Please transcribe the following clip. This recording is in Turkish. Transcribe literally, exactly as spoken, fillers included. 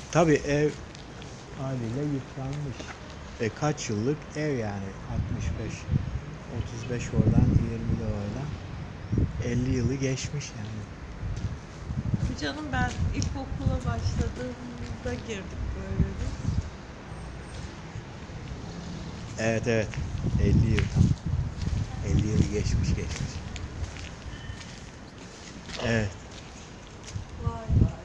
Tabii ev haliyle yıpranmış. E, kaç yıllık ev yani? altmış beş, otuz beş oradan, yirmi de oradan. elli yılı geçmiş yani. Tabii canım, ben ilkokula başladığımda girdik böyle biz. Evet evet. elli yıl tam. elli yılı geçmiş geçmiş. Evet.